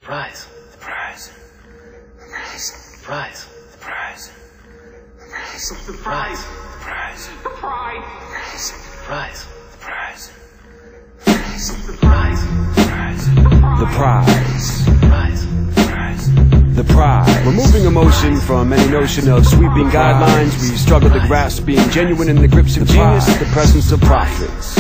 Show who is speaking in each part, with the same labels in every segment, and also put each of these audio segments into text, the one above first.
Speaker 1: prize. The prize. The prize. The prize. The prize. The prize. The prize. The prize. The prize. The prize.
Speaker 2: The prize. The prize. Removing emotion from any notion of sweeping guidelines, we struggle to grasp being genuine in the grips of genius, the presence of profits.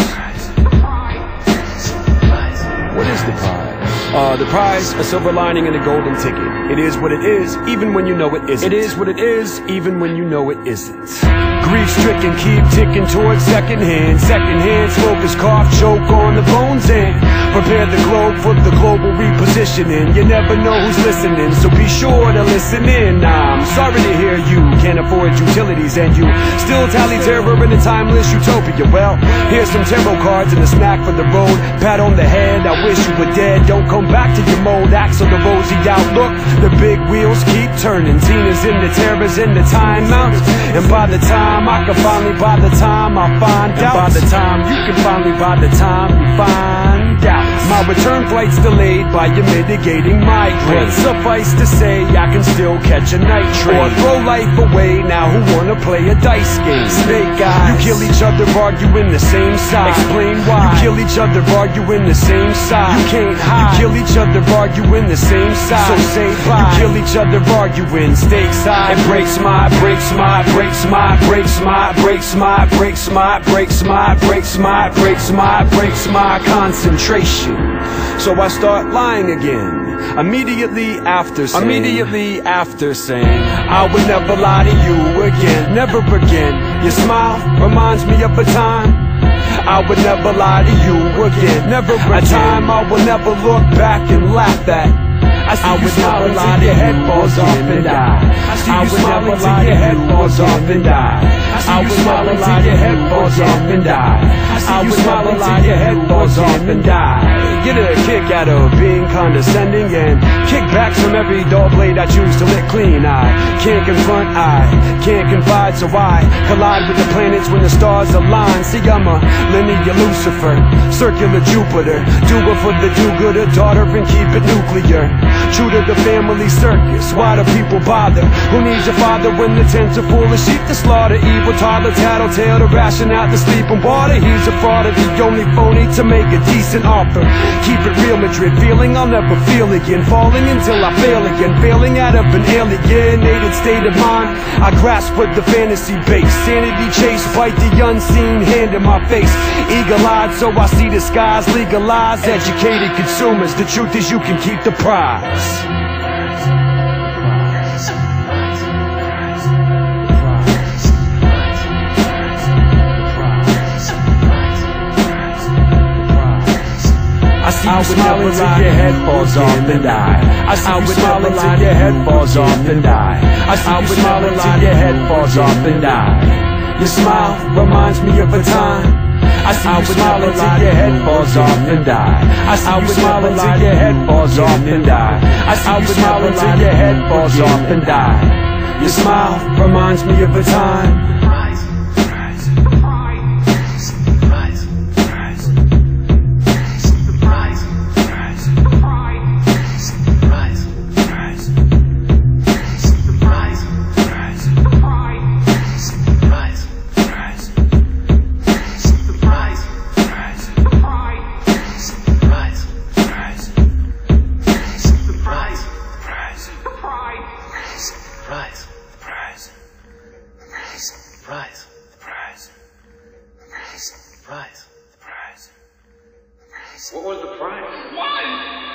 Speaker 2: What is the prize? The prize, a silver lining and a golden ticket. It is what it is, even when you know it isn't. It is what it is, even when you know it isn't. Grief-stricken, keep ticking towards second hand. Second hand, smokers cough, choke on the bones and prepare the globe for the global repositioning. You never know who's listening, so be sure to listen in. I'm sorry to hear you can't afford utilities and you still tally terror in a timeless utopia. Well, here's some tarot cards and a snack for the road. Pat on the head, I wish you were dead. Don't come back to your mold, axe on the rosy outlook. The big wheels keep turning. Tina's in the terrors in the time mounts. And by the time I can finally, by the time I find out, by the time you can finally, by the time you find out, my return flight's delayed by your mitigating migraine. But suffice to say, I can still catch a night train or throw life away. Now who wanna play a dice game? Snake eyes. You kill each other, arguing the same side. Explain why. You kill each other, arguing the same side. You can't hide. You kill each other, arguing the same side. So say bye. You kill each other, arguing stakes high. It breaks my, breaks my, breaks my, breaks my, breaks my, breaks my, breaks my, breaks my, breaks my, breaks my concentration. So I start lying again. Immediately after saying I would never lie to you again, never again. Your smile reminds me of a time I would never lie to you again, never again. A time I will never look back and laugh at. I would never lie till your head falls off and die. I would never lie till your head falls off and die. I would never lie till your head falls off and die. I would never lie till your head falls off and die. Get a kick out of being condescending and kickbacks from every dull blade I choose to lick clean. I can't confront, I can't confide, so I collide with the planets when the stars align. See, I'm a linear Lucifer, circular Jupiter, doer for the do-gooder, daughter and keep it nuclear. True to the family circus, why do people bother? Who needs a father when the tents are full of sheep to slaughter? Evil toddler, tattletale to ration out the sleep and water. He's a fraud, the only phony to make a decent offer. Keep it real, Madrid, feeling I'll never feel again. Falling until I fail again, failing out of an alienated state of mind. I grasp with the fantasy base, sanity chase, bite the unseen hand in my face. Eagle-eyed, so I see the skies, legalize, educated consumers. The truth is you can keep the prize. I see you smiling till your head falls off and die. I see you smiling till your head falls off and die. I see you smiling till your head falls off and die. Your smile reminds me of a time I see you smiling till your head falls off and die. I see you smiling till your head falls off and die. I see you smiling till your head falls off and die. Your smile reminds me of a time.
Speaker 1: What was the prize? One!